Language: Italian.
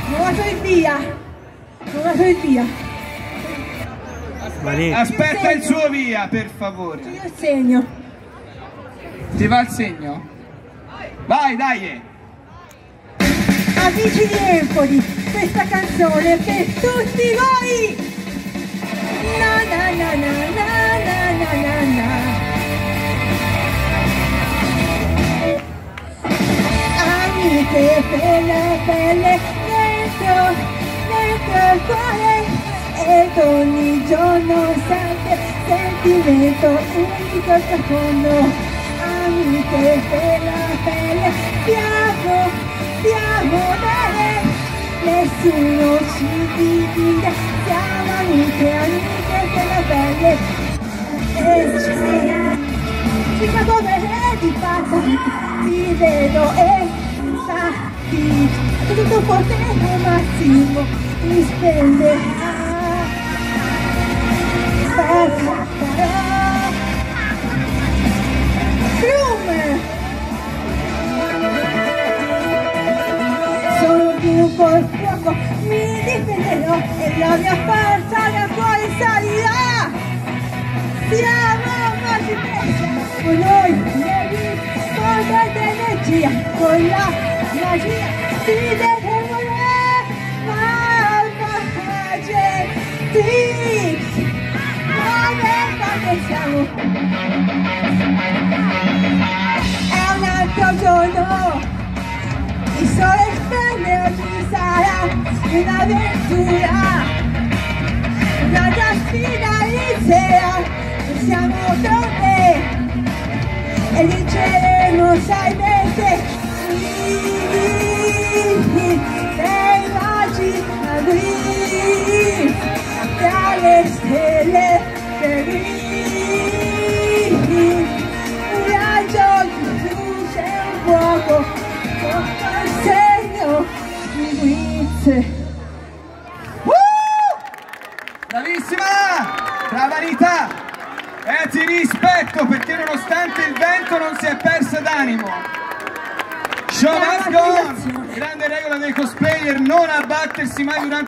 Non vado in via. Non vado in via. Aspetta il suo via, per favore. Io il segno. Ti va il segno? Vai, dai! Amici di Empoli, questa canzone è per tutti voi! Na na na na na na na na na. Amiche per la pelle, dentro il cuore, ed ogni giorno sempre sentimento unico secondo. Amiche per la pelle, stiamo bene, nessuno ci divide, siamo amiche per la pelle. Chica dove è di fatta, ti vedo e sacchi, tutto potere massimo mi spenderà. Sono più col fuoco, mi difenderò e la mia forza da fuori salirà. Siamo magici, con noi con l'energia, con la magia si deve volere, malvagenti. Siamo. È un altro giorno, il sole spende, oggi sarà un'avventura, un'altra sfida inizierà, siamo con te e vinceremo salvezze. Sei magica qui, tra le stelle. Un raggio di luce, un fuoco, con il segno di Wiz. Bravissima! Bravanità! E ti rispetto perché nonostante il vento non si è persa d'animo. Show must go on! Grande regola dei cosplayer, non abbattersi mai durante